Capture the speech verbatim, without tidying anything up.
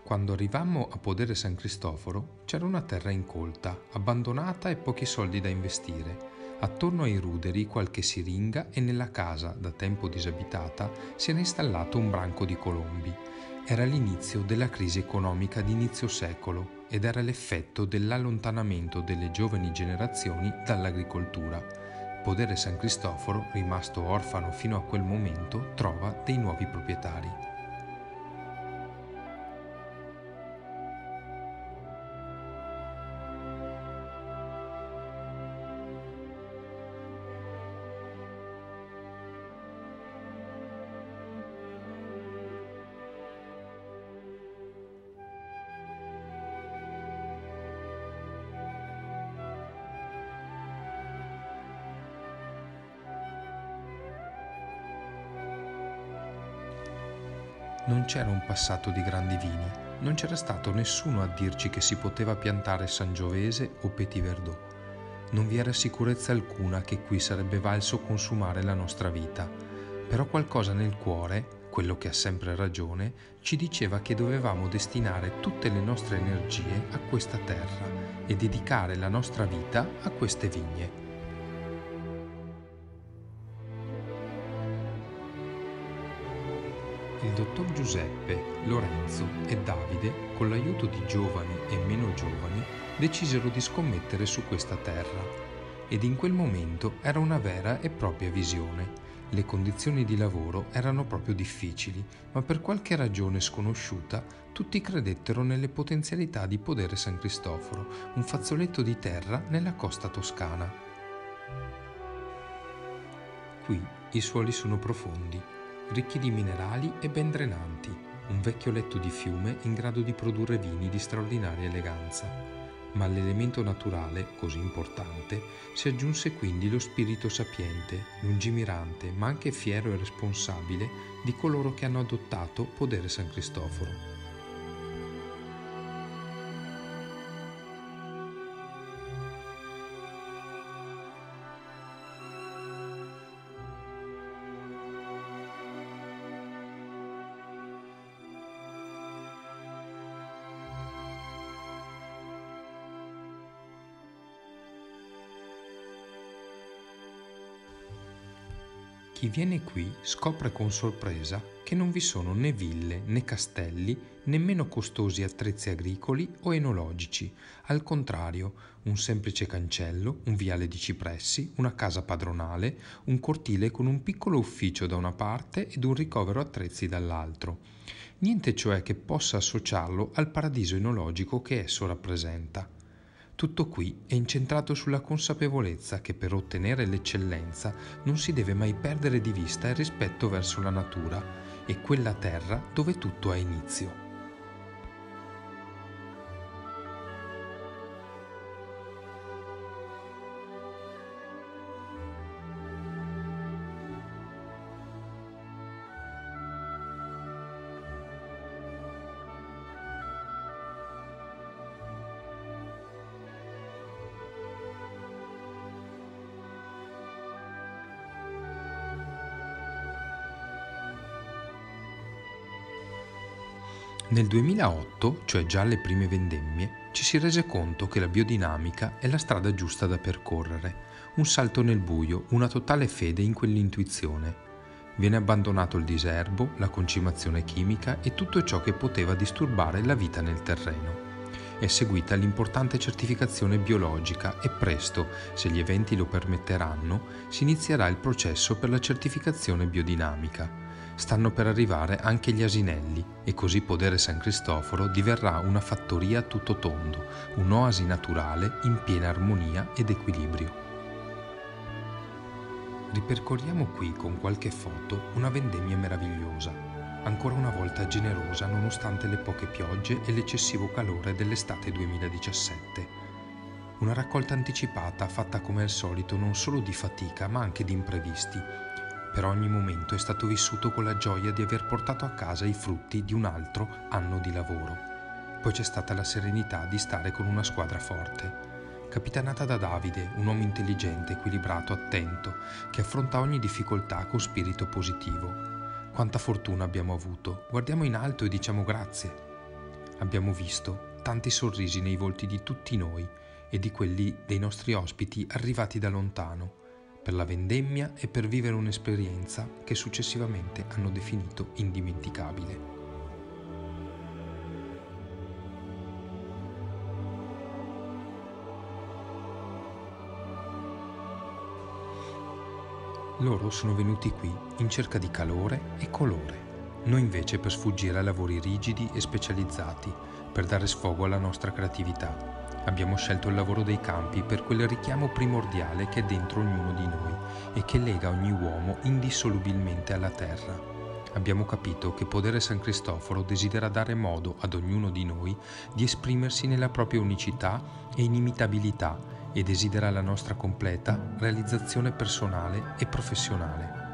Quando arrivammo a Podere San Cristoforo c'era una terra incolta, abbandonata e pochi soldi da investire. Attorno ai ruderi qualche siringa e nella casa, da tempo disabitata, si era installato un branco di colombi. Era l'inizio della crisi economica di inizio secolo ed era l'effetto dell'allontanamento delle giovani generazioni dall'agricoltura. Podere San Cristoforo, rimasto orfano fino a quel momento, trova dei nuovi proprietari. Non c'era un passato di grandi vini, non c'era stato nessuno a dirci che si poteva piantare Sangiovese o Petit Verdot. Non vi era sicurezza alcuna che qui sarebbe valso consumare la nostra vita, però qualcosa nel cuore, quello che ha sempre ragione, ci diceva che dovevamo destinare tutte le nostre energie a questa terra e dedicare la nostra vita a queste vigne. Il dottor Giuseppe, Lorenzo e Davide, con l'aiuto di giovani e meno giovani, decisero di scommettere su questa terra. Ed in quel momento era una vera e propria visione. Le condizioni di lavoro erano proprio difficili, ma per qualche ragione sconosciuta tutti credettero nelle potenzialità di Podere San Cristoforo, un fazzoletto di terra nella costa toscana. Qui i suoli sono profondi, ricchi di minerali e ben drenanti, un vecchio letto di fiume in grado di produrre vini di straordinaria eleganza. Ma all'elemento naturale, così importante, si aggiunse quindi lo spirito sapiente, lungimirante, ma anche fiero e responsabile di coloro che hanno adottato Podere San Cristoforo. Chi viene qui scopre con sorpresa che non vi sono né ville né castelli, nemmeno costosi attrezzi agricoli o enologici. Al contrario, un semplice cancello, un viale di cipressi, una casa padronale, un cortile con un piccolo ufficio da una parte ed un ricovero attrezzi dall'altro. Niente cioè che possa associarlo al paradiso enologico che esso rappresenta. Tutto qui è incentrato sulla consapevolezza che per ottenere l'eccellenza non si deve mai perdere di vista il rispetto verso la natura e quella terra dove tutto ha inizio. Nel duemilaotto, cioè già alle prime vendemmie, ci si rese conto che la biodinamica è la strada giusta da percorrere, un salto nel buio, una totale fede in quell'intuizione. Viene abbandonato il diserbo, la concimazione chimica e tutto ciò che poteva disturbare la vita nel terreno. È seguita l'importante certificazione biologica e presto, se gli eventi lo permetteranno, si inizierà il processo per la certificazione biodinamica. Stanno per arrivare anche gli asinelli e così Podere San Cristoforo diverrà una fattoria a tutto tondo, un'oasi naturale in piena armonia ed equilibrio. Ripercorriamo qui con qualche foto una vendemmia meravigliosa, ancora una volta generosa nonostante le poche piogge e l'eccessivo calore dell'estate duemiladiciassette. Una raccolta anticipata fatta come al solito non solo di fatica ma anche di imprevisti. Per ogni momento è stato vissuto con la gioia di aver portato a casa i frutti di un altro anno di lavoro. Poi c'è stata la serenità di stare con una squadra forte, capitanata da Davide, un uomo intelligente, equilibrato, attento, che affronta ogni difficoltà con spirito positivo. Quanta fortuna abbiamo avuto, guardiamo in alto e diciamo grazie. Abbiamo visto tanti sorrisi nei volti di tutti noi e di quelli dei nostri ospiti arrivati da lontano, per la vendemmia e per vivere un'esperienza che successivamente hanno definito indimenticabile. Loro sono venuti qui in cerca di calore e colore, noi invece per sfuggire a lavori rigidi e specializzati, per dare sfogo alla nostra creatività. Abbiamo scelto il lavoro dei campi per quel richiamo primordiale che è dentro ognuno di noi e che lega ogni uomo indissolubilmente alla terra. Abbiamo capito che Podere San Cristoforo desidera dare modo ad ognuno di noi di esprimersi nella propria unicità e inimitabilità e desidera la nostra completa realizzazione personale e professionale.